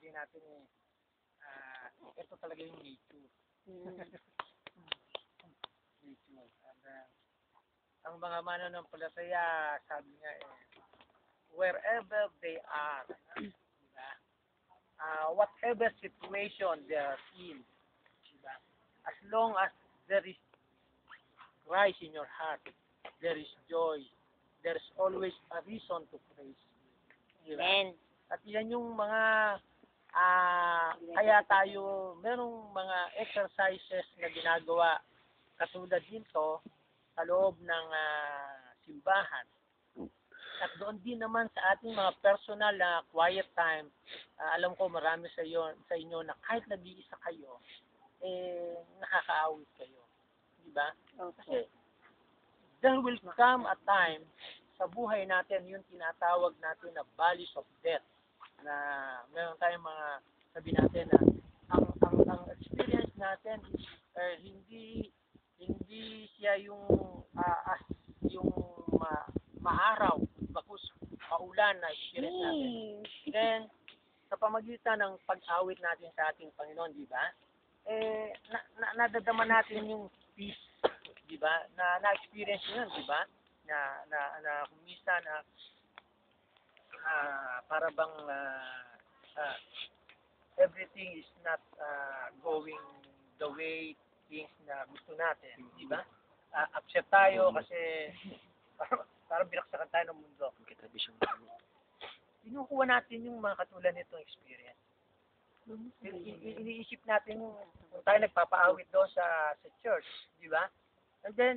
sabihin natin ito talaga yung nature. Nature. Ang mga mananampalataya, sabi nga wherever they are, diba? Whatever situation they are in, diba? As long as there is Christ in your heart, there is joy, there's always a reason to praise. Diba? Amen. At yan yung mga kaya tayo merong mga exercises na ginagawa katulad nito sa loob ng simbahan. At doon din naman sa ating mga personal na quiet time, alam ko marami sa inyo na kahit nag-iisa kayo, nakakaawit kayo. Diba? Kasi there will come a time sa buhay natin yung tinatawag natin na valleys of death, na meron tayong mga sabi natin na ang experience natin is hindi siya yung maaraw, bakus paulan na experience natin. Then sa pamagitan ng pag-awit natin sa ating Panginoon, di ba? Nadadama natin yung peace, di ba? Na-experience yun, di ba? Na kumisa na para bang everything is not going the way things na gusto natin, di ba? Upset tayo kasi parang binaksakan tayo ng mundo. Kinukuha natin yung mga katulad nitong experience. Iniisip natin kung tayo nagpapaawit doon sa church, di ba? And then,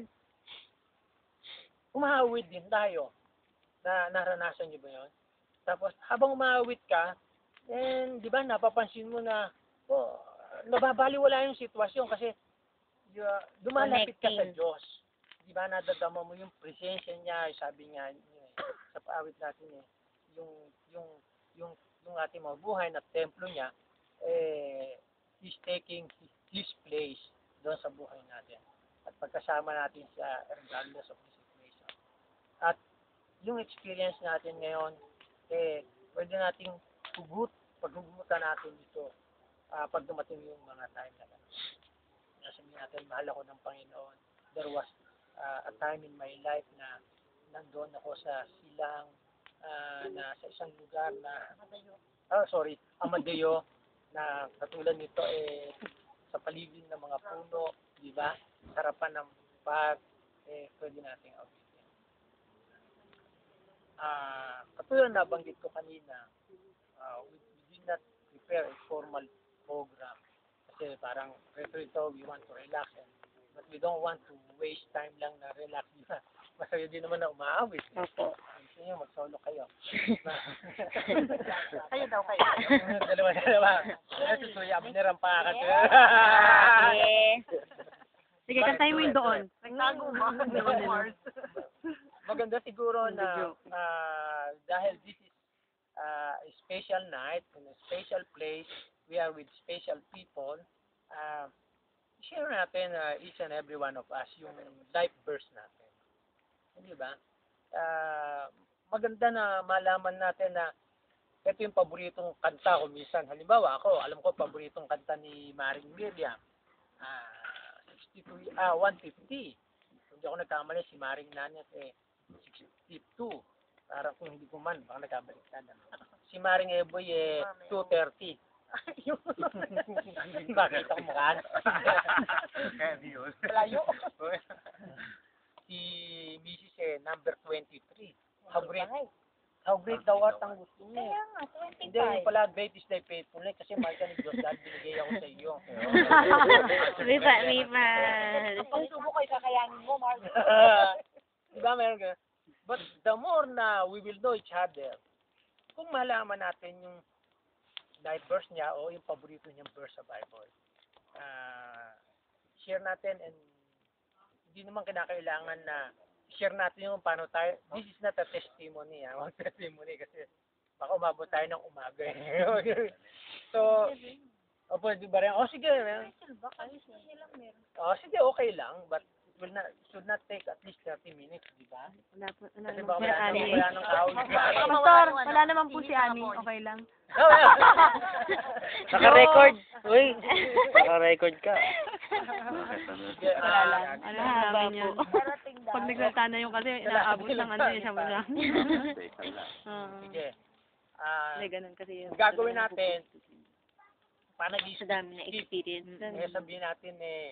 umahawit din tayo. Naranasan niyo ba yun? Tapos, habang umahawit ka, then, di ba, napapansin mo na, nababaliwala yung sitwasyon kasi dumalapit ka sa Diyos. Di ba, nadadama mo yung presensya niya, sabi niya, sa paawit natin yung ating mga buhay na templo niya, He's taking His place doon sa buhay natin. At pagkasama natin sa regardless of the situation. At yung experience natin ngayon, pwede nating paghugutan natin dito pag dumating yung mga time na gano'n. Sabihin natin, mahal ako ng Panginoon. There was a time in my life na nandoon ako sa silang na sa isang lugar na Amadeo, na katulad nito sa paligid ng mga puno, di ba? Harapan ng pag pwede nating awitin. Katulad na banggit ko kanina, we did not prepare a formal program kasi parang ito, we want to relax but we don't want to waste time lang na relax, di ba? Masaya din naman na umaawit. Opo. Gusto nyo, mag-solo kayo. Kayo daw kayo. Dalawa. Susuya, abniran pa ka. Sige, kantayin mo yung doon. Maganda siguro na dahil this is a special night, in a special place, we are with special people, share natin each and every one of us yung life verse natin. Hindi ba? Maganda na malaman natin na ito yung paboritong kanta ko minsan. Halimbawa ako, alam ko paboritong kanta ni Maring Miriam. 150. Hindi ako nagkamali, si Maring Nanyas 62. Parang kung hindi ko man, baka nagkabaliktad. Si Maring Eboy 230. Bakit ako makaan? Malayo. Si Mrs. Number 23. How great thou art ang gusto niya. Kaya nga, 25. Hindi, yung pala, great is thy faithfulness kasi mahal ka ni Diyos dahil binigay ako sa iyo. Riba. Ang pagsubo ko, kakayanin mo, Mark. Diba, meron ka? But the more na we will know each other, kung malaman natin yung life verse niya o yung paborito niyang verse sa Bible, share natin, and hindi naman kinakailangan na share natin yung paano tayo. This is not a testimony, testimony kasi baka umabot tayo ng umaga. So, pwede ba rin? Sige. Sige, okay lang. But should not take at least 30 minutes, di ba? Wala po, wala Kasi naman baka po si Ani. wala nang tao. Pastor, wala naman po si Ani. Okay lang. Naka-record. Uy, naka-record ka. Sige, Wala lang. Ano namin yan. Darating daw. Pag nagsalita na yung kasi inaabot ng ano eh, siya mo lang. Sige. Hindi, ganun kasi yun. Gagawin natin, paano Sa dami na experience. sabihin natin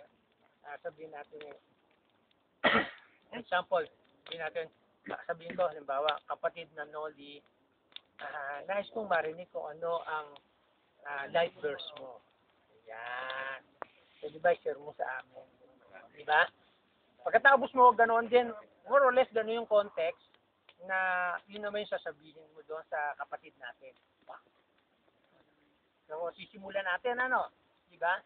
example, sabihin ko, halimbawa, kapatid na Noli, nais kong marinig kung ano ang life verse mo. Ayan. So, di ba, share mo sa amin. Di ba? Pagkatapos mo, ganoon din, more or less, ganoon yung context na yun naman yung sasabihin mo doon sa kapatid natin. So, sisimulan natin, ano? Di ba?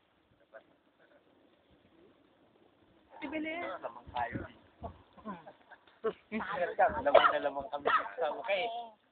Lamang na lamang kami. Okay.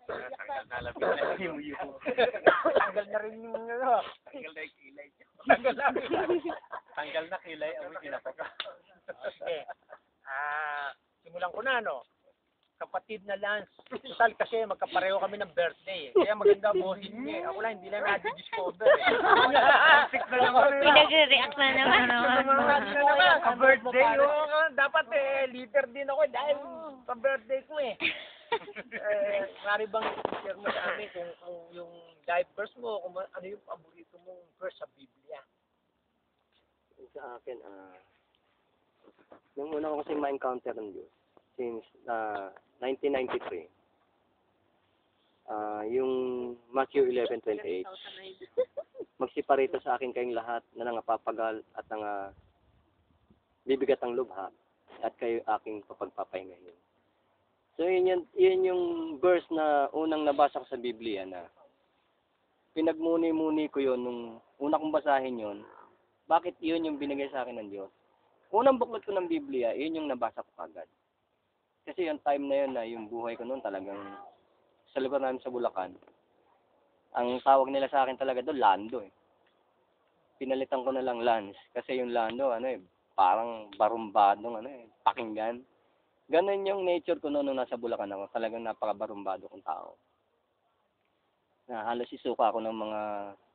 Tanggal na rin yung ano. Tanggal na kilay. Tanggal na kilay. Amoy kinapaka. Okay. Simulan ko na, no? Kapatid na Lance. Total kasi magkapareho kami ng birthday eh. Kaya maganda boses niya eh. Ako lang, hindi lang na-discover eh. Pinag-react na naman. Ka-birthday yun. Dapat leader din ako dahil sa birthday ko eh. Mari bang share mo sa amin kung yung life verse mo, kung ano yung paborito mong verse sa Biblia? Sa akin, nung una ko kasi ma-encounter ng Diyos, since 1993, yung Matthew 11:28, magsiparito sa akin kayong lahat na nangapapagal at bibigat ang lubha at kayo aking papagpapahingahin. So yun yung verse na unang nabasa ko sa Biblia na pinagmuni-muni ko yun nung una kong basahin yun. Bakit yun yung binigay sa akin ng Diyos? Unang buklat ko ng Biblia, yun yung nabasa ko kagad. Kasi yung time na yun na yung buhay ko noon talagang sa lugar namin sa Bulacan, ang tawag nila sa akin talaga doon, Lando eh. Pinalitan ko na lang Lance kasi yung Lando, parang barumbadong, pakinggan. Ganon yung nature ko noon nung nasa Bulacan ako, talagang napaka-barumbado kong tao. Na halos isuka ako ng mga